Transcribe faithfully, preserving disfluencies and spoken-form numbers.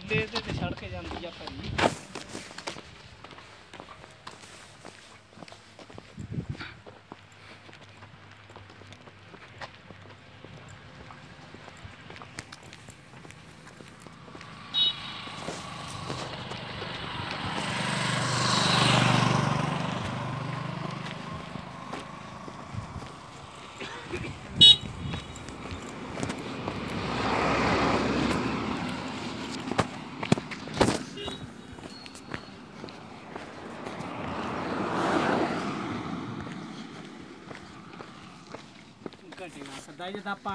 ਮੇਲੇ ਤੇ ਤੇ ਛੜ ਕੇ ਜਾਂਦੀ ਆ ਭਰੀ ਘਟੇ ਨਾ ਸਦਾ ਜੇ ਤਾਂ ਆਪਾਂ